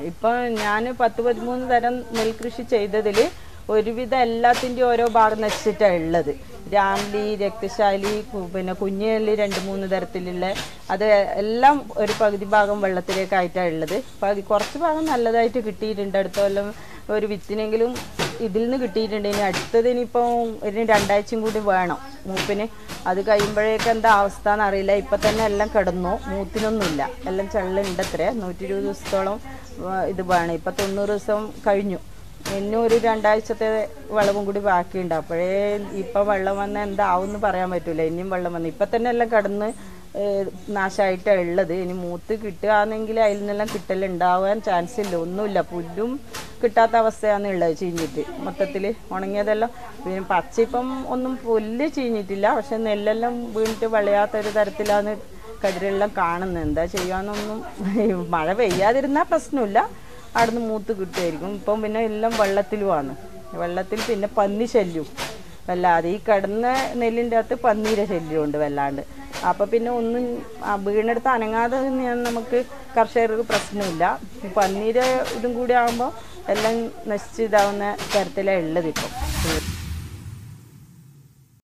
ഇപ്പം ഞാൻ 10-13 തരം നെൽകൃഷി ചെയ്തതിൽ ഒരുവിധം എല്ലാത്തിൻ്റെയും ഓരോ ഭാഗം നശിച്ചിട്ടാണ് ഉള്ളത്. രാംലി, രക്തശാലി, പിന്നെ കുഞ്ഞുനെല്ലി 2-3 തരത്തിലുള്ള അത് എല്ലാം ഒരു പകുതി ഭാഗം വെള്ളത്തിലേക്കായിട്ടാണ് ഉള്ളത്. കുറച്ച് ഭാഗം നല്ലതായിട്ട് കിട്ടിയിട്ടുണ്ട്. അടുത്ത കൊല്ലം ഒരു വിത്തിനെങ്കിലും ഇതിൽ നിന്ന് കിട്ടിയിട്ടുണ്ട്. ഇനി അടുത്തതിനിപ്പോൾ ഒരു 2 ആഴ്ചയും കൂടി വേണം മൂപ്പിന്. അത് കഴിയുമ്പോഴേക്ക് എന്താ അവസ്ഥ എന്നറിയില്ല. ഇപ്പം തന്നെ എല്ലാം കിടന്നു, മൂത്തിനൊന്നുമില്ല, എല്ലാം ചെള്ളുണ്ട്. അത്രേ 120 ദിവസത്തോളം ഇത് വേണം. ഇപ്പം 90 ദിവസം കഴിഞ്ഞു. ഇന്നും ഒരു 2 ആഴ്ചത്തെ വെള്ളവും കൂടി ബാക്കിയുണ്ട്. അപ്പോഴേ ഇപ്പം വെള്ളം വന്നാൽ എന്താവും പറയാൻ പറ്റില്ല. ഇനിയും വെള്ളം വന്ന് ഇപ്പം തന്നെ എല്ലാം കടന്ന് നാശമായിട്ടാണ് ഉള്ളത്. ഇനി മൂത്ത് കിട്ടുകയാണെങ്കിൽ അതിൽ നിന്നെല്ലാം കിട്ടലുണ്ടാവാൻ ചാൻസ് ഇല്ല. ഒന്നുമില്ല, പുല്ലും കിട്ടാത്ത അവസ്ഥയാണ് ഉള്ളത്. ചീഞ്ഞിട്ട് മൊത്തത്തിൽ ഉണങ്ങിയതെല്ലാം. പിന്നെ പച്ച ഇപ്പം ഒന്നും പുല്ല് ചീഞ്ഞിട്ടില്ല, പക്ഷെ നെല്ലെല്ലാം വീണിട്ട് വിളയാത്തൊരു തരത്തിലാണ് കതിരെല്ലാം കാണുന്നത്. എന്താ ചെയ്യാന്നൊന്നും മഴ പെയ്യാതിരുന്നാൽ പ്രശ്നമില്ല, അവിടുന്ന് മൂത്ത് കിട്ടുമായിരിക്കും. ഇപ്പം പിന്നെ എല്ലാം വെള്ളത്തിലുമാണ്. വെള്ളത്തിൽ പിന്നെ പന്നി ശല്യവും വല്ലാതെ ഈ കിടന്ന നെല്ലിൻ്റെ അകത്ത് പന്നീരെ ശല്യമുണ്ട് വല്ലാണ്ട്. അപ്പം പിന്നെ ഒന്നും വീണെടുത്ത് അനങ്ങാതെ നമുക്ക് കർഷകർക്ക് പ്രശ്നമില്ല. പന്നീരെ ഇതും കൂടി ആകുമ്പോൾ എല്ലാം നശിച്ചിതാവുന്ന തരത്തിലാണ് ഉള്ളത് ഇപ്പം.